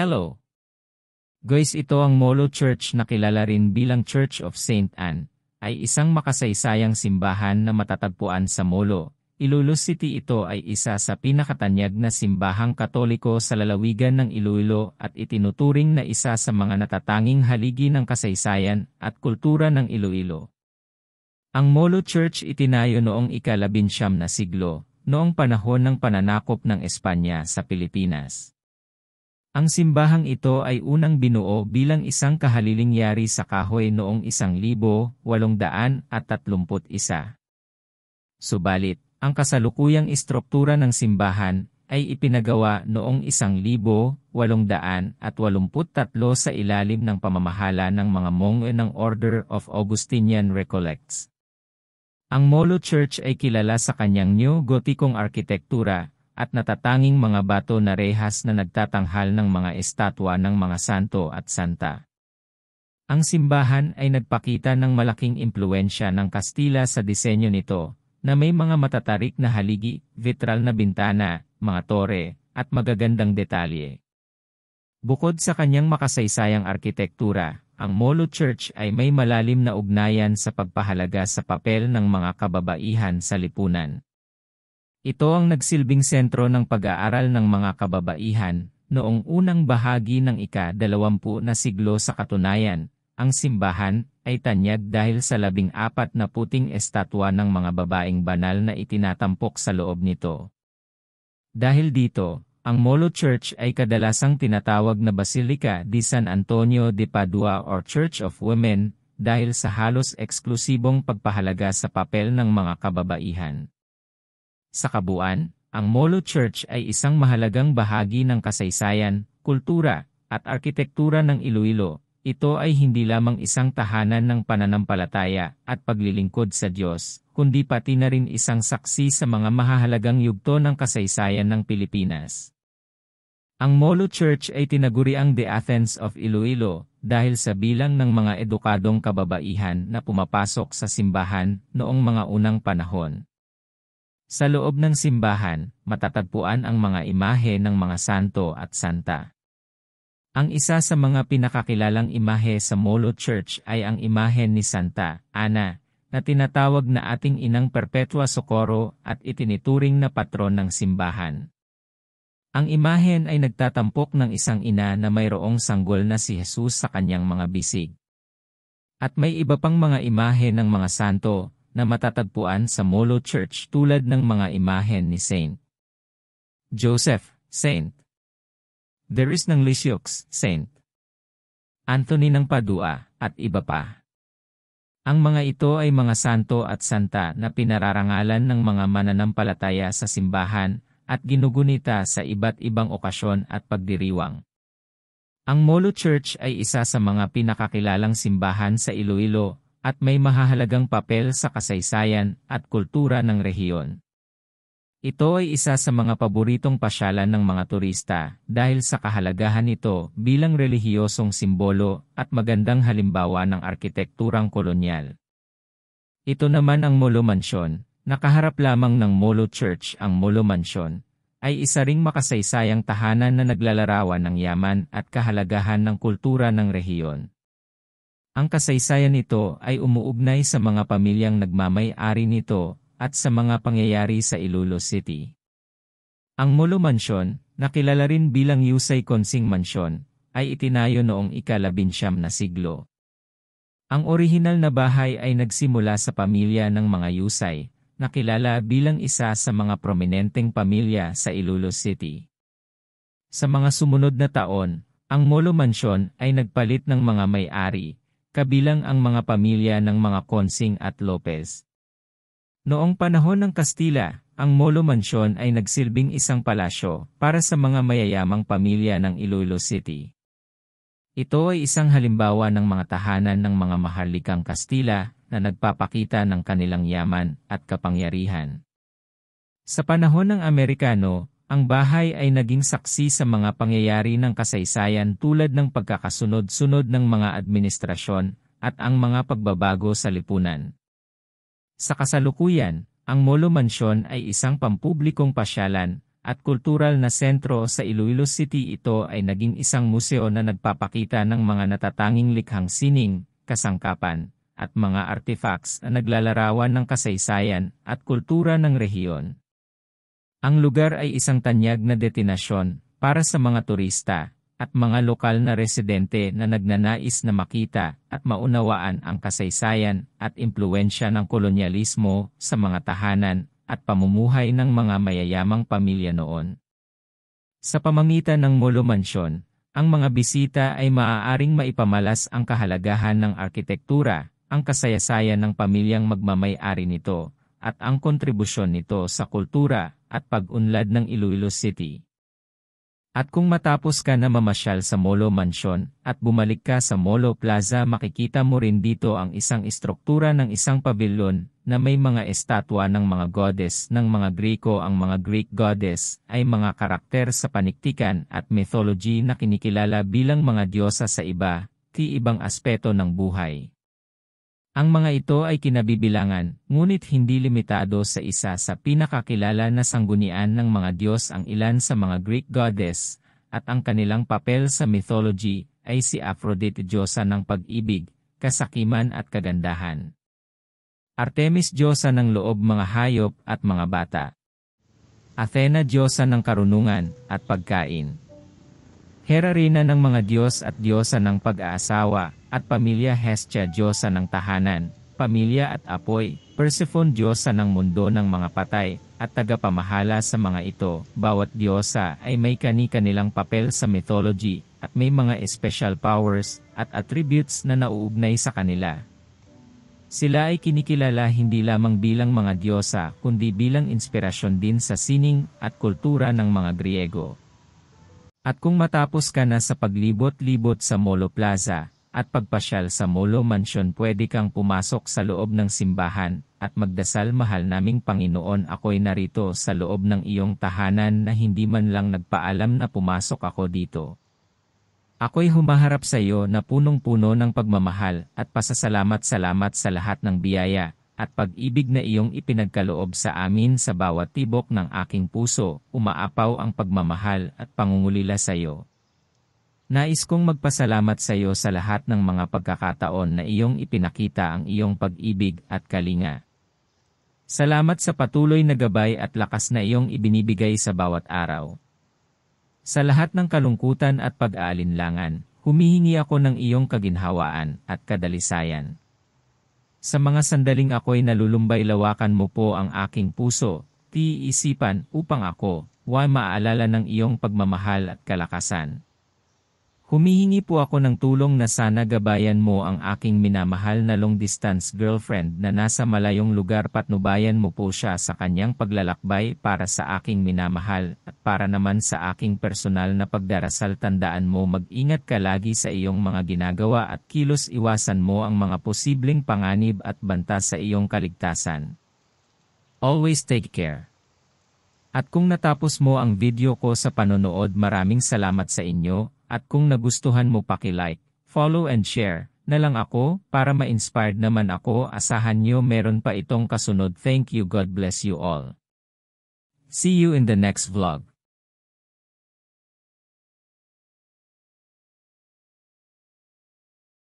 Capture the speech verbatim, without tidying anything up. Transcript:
Hello! Guys, ito ang Molo Church na kilala rin bilang Church of Saint Anne, ay isang makasaysayang simbahan na matatagpuan sa Molo, Iloilo City. Ito ay isa sa pinakatanyag na simbahang Katoliko sa lalawigan ng Iloilo at itinuturing na isa sa mga natatanging haligi ng kasaysayan at kultura ng Iloilo. Ang Molo Church itinayo noong ikalabinsyam na siglo, noong panahon ng pananakop ng Espanya sa Pilipinas. Ang simbahang ito ay unang binuo bilang isang kahaliling yari sa kahoy noong isang libo, walong daan at tatlumput isa. Subalit, ang kasalukuyang istruktura ng simbahan ay ipinagawa noong isang libo, walong daan at walumput tatlo sa ilalim ng pamamahala ng mga monge ng Order of Augustinian Recollects. Ang Molo Church ay kilala sa kanyang neo-gothicong arkitektura at natatanging mga bato na rehas na nagtatanghal ng mga estatwa ng mga santo at santa. Ang simbahan ay nagpakita ng malaking impluwensya ng Kastila sa disenyo nito, na may mga matatarik na haligi, vitral na bintana, mga tore, at magagandang detalye. Bukod sa kanyang makasaysayang arkitektura, ang Molo Church ay may malalim na ugnayan sa pagpahalaga sa papel ng mga kababaihan sa lipunan. Ito ang nagsilbing sentro ng pag-aaral ng mga kababaihan noong unang bahagi ng ika-dalawampu na siglo. Sa katunayan, ang simbahan ay tanyag dahil sa labing apat na puting estatwa ng mga babaeng banal na itinatampok sa loob nito. Dahil dito, ang Molo Church ay kadalasang tinatawag na Basilica di San Antonio de Padua or Church of Women dahil sa halos eksklusibong pagpahalaga sa papel ng mga kababaihan. Sa kabuuan, ang Molo Church ay isang mahalagang bahagi ng kasaysayan, kultura, at arkitektura ng Iloilo. Ito ay hindi lamang isang tahanan ng pananampalataya at paglilingkod sa Diyos, kundi pati na rin isang saksi sa mga mahahalagang yugto ng kasaysayan ng Pilipinas. Ang Molo Church ay tinaguriang The Athens of Iloilo dahil sa bilang ng mga edukadong kababaihan na pumapasok sa simbahan noong mga unang panahon. Sa loob ng simbahan, matatagpuan ang mga imahe ng mga santo at santa. Ang isa sa mga pinakakilalang imahe sa Molo Church ay ang imahe ni Santa Ana, na tinatawag na ating Inang Perpetua Socorro at itinituring na patron ng simbahan. Ang imahen ay nagtatampok ng isang ina na mayroong sanggol na si Jesus sa kanyang mga bisig. At may iba pang mga imahe ng mga santo na matatagpuan sa Molo Church tulad ng mga imahen ni Saint Joseph, Saint Darius ng Lisieux, Saint Anthony ng Padua, at iba pa. Ang mga ito ay mga santo at santa na pinararangalan ng mga mananampalataya sa simbahan at ginugunita sa iba't ibang okasyon at pagdiriwang. Ang Molo Church ay isa sa mga pinakakilalang simbahan sa Iloilo at may mahahalagang papel sa kasaysayan at kultura ng rehiyon. Ito ay isa sa mga paboritong pasyalan ng mga turista dahil sa kahalagahan nito bilang relihiyosong simbolo at magandang halimbawa ng arkitekturang kolonyal. Ito naman ang Molo Mansion, nakaharap lamang ng Molo Church. Ang Molo Mansion ay isa ring makasaysayang tahanan na naglalarawan ng yaman at kahalagahan ng kultura ng rehiyon. Ang kasaysayan nito ay umuugnay sa mga pamilyang nagmamay-ari nito at sa mga pangyayari sa Iloilo City. Ang Molo Mansion, na kilala rin bilang Yusay Consing Mansion, ay itinayo noong ikalabinsyam na siglo. Ang orihinal na bahay ay nagsimula sa pamilya ng mga Yusay, na kilala bilang isa sa mga prominenteng pamilya sa Iloilo City. Sa mga sumunod na taon, ang Molo Mansion ay nagpalit ng mga may-ari, kabilang ang mga pamilya ng mga Consing at Lopez. Noong panahon ng Kastila, ang Molo Mansion ay nagsilbing isang palasyo para sa mga mayayamang pamilya ng Iloilo City. Ito ay isang halimbawa ng mga tahanan ng mga maharlikang Kastila na nagpapakita ng kanilang yaman at kapangyarihan. Sa panahon ng Amerikano, ang bahay ay naging saksi sa mga pangyayari ng kasaysayan tulad ng pagkakasunod-sunod ng mga administrasyon at ang mga pagbabago sa lipunan. Sa kasalukuyan, ang Molo Mansion ay isang pampublikong pasyalan at kultural na sentro sa Iloilo City. Ito ay naging isang museo na nagpapakita ng mga natatanging likhang sining, kasangkapan, at mga artifacts na naglalarawan ng kasaysayan at kultura ng rehiyon. Ang lugar ay isang tanyag na destinasyon para sa mga turista at mga lokal na residente na nagnanais na makita at maunawaan ang kasaysayan at impluwensya ng kolonyalismo sa mga tahanan at pamumuhay ng mga mayayamang pamilya noon. Sa pamamagitan ng Molo Mansion, ang mga bisita ay maaaring maipamalas ang kahalagahan ng arkitektura, ang kasaysayan ng pamilyang magmamay-ari nito, at ang kontribusyon nito sa kultura at pag-unlad ng Iloilo City. At kung matapos ka na mamasyal sa Molo Mansion at bumalik ka sa Molo Plaza, makikita mo rin dito ang isang istruktura ng isang pabilyon na may mga estatwa ng mga goddess ng mga Greko. Ang mga Greek goddess ay mga karakter sa paniktikan at mythology na kinikilala bilang mga diyosa sa iba, ti ibang aspeto ng buhay. Ang mga ito ay kinabibilangan, ngunit hindi limitado sa isa sa pinakakilala na sanggunian ng mga Diyos. Ang ilan sa mga Greek goddess, at ang kanilang papel sa mythology, ay si Aphrodite, diyosa ng pag-ibig, kasakiman at kagandahan. Artemis, diyosa ng loob, mga hayop at mga bata. Athena, diyosa ng karunungan at pagkain. Hera, reyna ng mga Diyos at diyosa ng pag-aasawa at pamilya. Hestia, diyosa ng tahanan, pamilya at apoy. Persephone, diyosa ng mundo ng mga patay at tagapamahala sa mga ito. Bawat diyosa ay may kani-kanilang papel sa mythology at may mga special powers at attributes na nauugnay sa kanila. Sila ay kinikilala hindi lamang bilang mga diyosa kundi bilang inspirasyon din sa sining at kultura ng mga Griego. At kung matapos ka na sa paglibot-libot sa Molo Plaza at pagpasyal sa Molo Mansion, pwede kang pumasok sa loob ng simbahan at magdasal. Mahal naming Panginoon, ako'y narito sa loob ng iyong tahanan na hindi man lang nagpaalam na pumasok ako dito. Ako'y humaharap sa iyo na punong-puno ng pagmamahal at pasasalamat-salamat sa lahat ng biyaya at pag-ibig na iyong ipinagkaloob sa amin. Sa bawat tibok ng aking puso, umaapaw ang pagmamahal at pangungulila sa iyo. Nais kong magpasalamat sa iyo sa lahat ng mga pagkakataon na iyong ipinakita ang iyong pag-ibig at kalinga. Salamat sa patuloy na gabay at lakas na iyong ibinibigay sa bawat araw. Sa lahat ng kalungkutan at pag-aalinlangan, humihingi ako ng iyong kaginhawaan at kadalisayan. Sa mga sandaling ako'y nalulumbay, lawakan mo po ang aking puso, ti isipan, upang ako, wa maalala ng iyong pagmamahal at kalakasan. Humihingi po ako ng tulong na sana gabayan mo ang aking minamahal na long-distance girlfriend na nasa malayong lugar. Patnubayan mo po siya sa kanyang paglalakbay para sa aking minamahal at para naman sa aking personal na pagdarasal. Tandaan mo, mag-ingat ka lagi sa iyong mga ginagawa at kilos. Iwasan mo ang mga posibleng panganib at banta sa iyong kaligtasan. Always take care. At kung natapos mo ang video ko sa panonood, maraming salamat sa inyo. At kung nagustuhan mo, paki-like, follow and share na lang ako para ma-inspired naman ako. Asahan nyo meron pa itong kasunod. Thank you. God bless you all. See you in the next vlog.